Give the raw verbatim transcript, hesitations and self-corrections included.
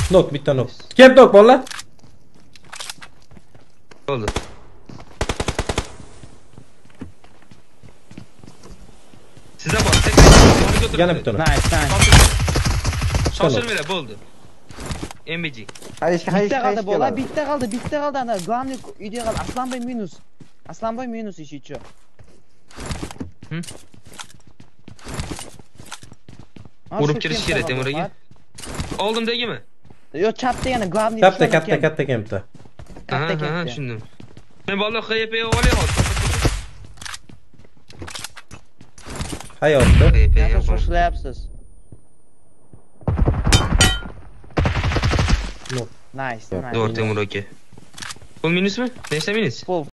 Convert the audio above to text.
Nok bitta nok. Kem nok bolalar. Oldu. Size bak. Tekrar Yana bitta nok. Nice, nice. Shoshilmanglar, bo'ldi. M B G. Hayışka hayışka Bitta hayışka qaldi bola, geladi. bitta qaldi, bitta qaldi ana. Главный uyda qaldi. Aslanboy minus. Aslanboy minus ishi chu. Hı? Urib kirish kerak Temur aka. Oldimdagimi? Yo, chapda yana главный. Katta katta katta kemda. Ha, Katta ha, katta. tushundim. Men bola X Y P olay hozir. Hayotda. X Y P Nasıl ham. shoshlayapsiz? Nok. Nice, Yok, nice. Doğru Temur aka. Bu minus mu? Neyse minus. Full